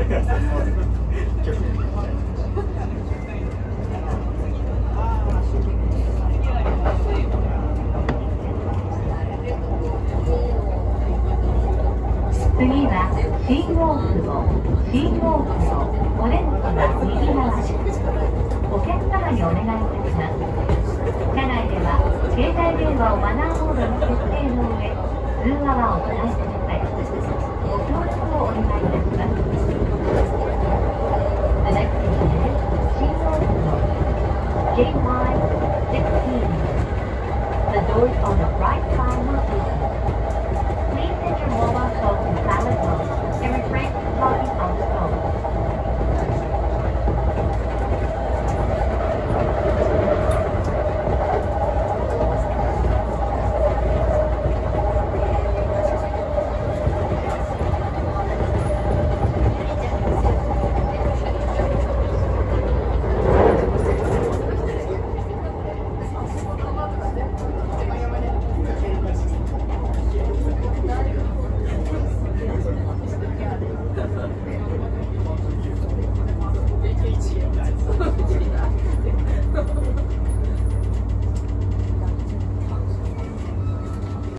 次は新大久保、オレンジは右回し。お客様にお願いいたします。車内では携帯電話をマナーモードに設定の上、通話はお控えください。